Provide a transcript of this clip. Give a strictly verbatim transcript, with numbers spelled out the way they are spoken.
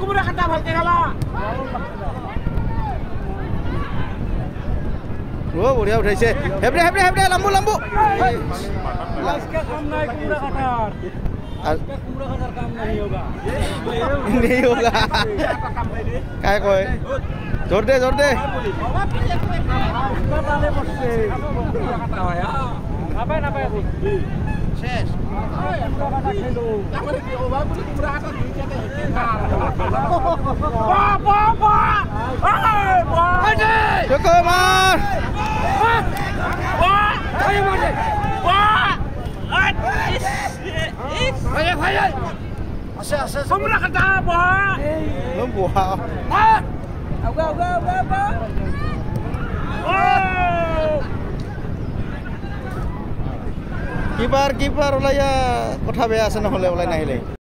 কুমুৰা খাটা ভালকে খালা ও বঢ়িয়া উঠাইছে হেবৰে হেবৰে হেবৰে লাম্বু লাম্বু আজকে কাম নাই কুমুৰা খাটাৰ আজকে কুমুৰা খাটাৰ কাম নাই হোগা नहीं होगा काय কয় जोर दे जोर दे তালে পড়ছে কুমুৰা খাটা হয় নাপায় নাপায় শেষ কুমুৰা খাটা খেলো তাহলে কি ওবা বলি কুমুৰা খাটা দুইটাতে বা বা বা এই বা চকো মার বা এই মারে বা ভাই ভাই আছে আছে কুমুৰা খাটা বা nó buah Auga auga auga auga. কিপাৰ কিপাৰ ওলাই কথা বেয়া আছে নহলে ওলাই নাহিলে